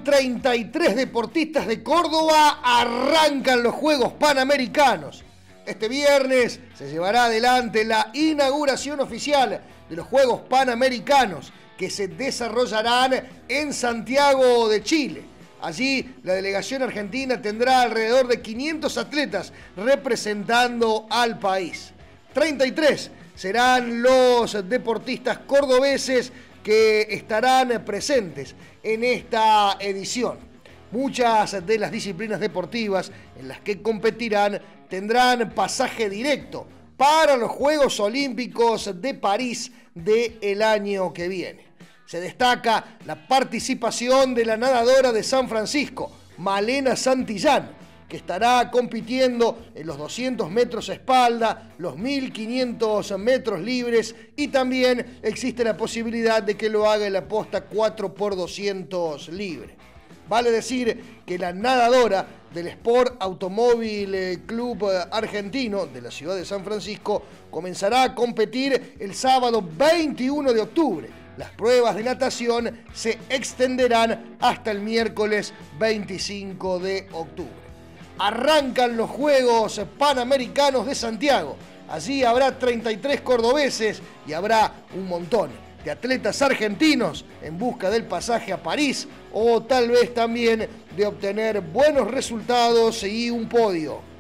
Participan 33 deportistas de Córdoba, arrancan los Juegos Panamericanos. Este viernes se llevará adelante la inauguración oficial de los Juegos Panamericanos que se desarrollarán en Santiago de Chile. Allí la delegación argentina tendrá alrededor de 500 atletas representando al país. 33 serán los deportistas cordobeses que estarán presentes en esta edición. Muchas de las disciplinas deportivas en las que competirán tendrán pasaje directo para los Juegos Olímpicos de París del año que viene. Se destaca la participación de la nadadora de San Francisco, Malena Santillán, que estará compitiendo en los 200 metros espalda, los 1500 metros libres y también existe la posibilidad de que lo haga en la posta 4x200 libre. Vale decir que la nadadora del Sport Automóvil Club Argentino de la ciudad de San Francisco comenzará a competir el sábado 21 de octubre. Las pruebas de natación se extenderán hasta el miércoles 25 de octubre. Arrancan los Juegos Panamericanos de Santiago. Allí habrá 33 cordobeses y habrá un montón de atletas argentinos en busca del pasaje a París o tal vez también de obtener buenos resultados y un podio.